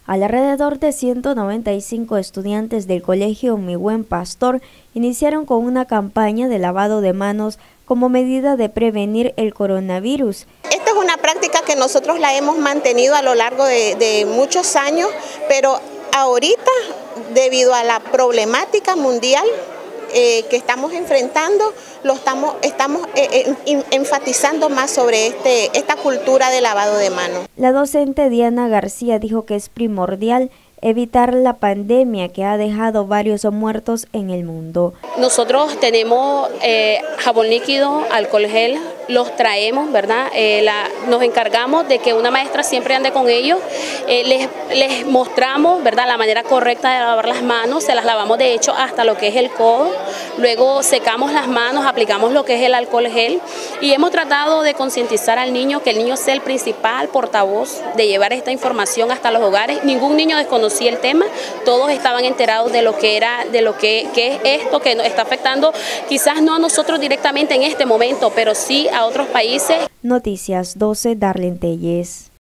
Alrededor de 195 estudiantes del Colegio Mi Buen Pastor iniciaron con una campaña de lavado de manos como medida de prevenir el coronavirus. Esta es una práctica que nosotros la hemos mantenido a lo largo de muchos años, pero ahorita, debido a la problemática mundial que estamos enfrentando, estamos enfatizando más sobre esta cultura de lavado de manos. La docente Diana García dijo que es primordial evitar la pandemia que ha dejado varios muertos en el mundo. Nosotros tenemos jabón líquido, alcohol gel, los traemos, ¿verdad? Nos encargamos de que una maestra siempre ande con ellos, les mostramos, ¿verdad?, la manera correcta de lavar las manos, se las lavamos de hecho hasta lo que es el codo, luego secamos las manos, aplicamos lo que es el alcohol gel y hemos tratado de concientizar al niño, que el niño sea el principal portavoz de llevar esta información hasta los hogares. Ningún niño desconocía el tema, todos estaban enterados de lo que era, que es esto que nos está afectando, quizás no a nosotros directamente en este momento, pero sí a otros países. Noticias 12, Darlene Telles.